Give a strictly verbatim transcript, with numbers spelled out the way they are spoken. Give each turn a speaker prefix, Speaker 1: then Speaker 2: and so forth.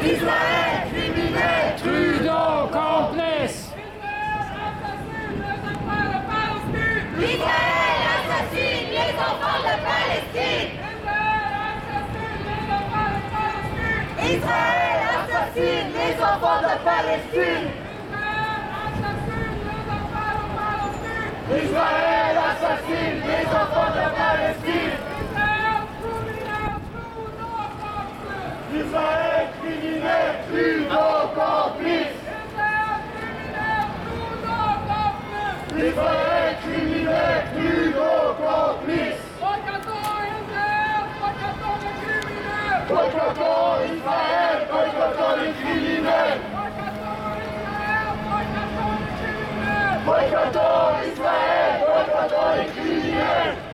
Speaker 1: Israël criminel,
Speaker 2: Trudeau complice.
Speaker 1: Israël assassine les enfants de Palestine. Israël assassine les enfants de Palestine. Israël assassine les enfants de Palestine. Israël criminel, Trudeau complice. Israël criminel, Trudeau complice. Boycottons Israël, boycottons les criminels. Boycottons Israël.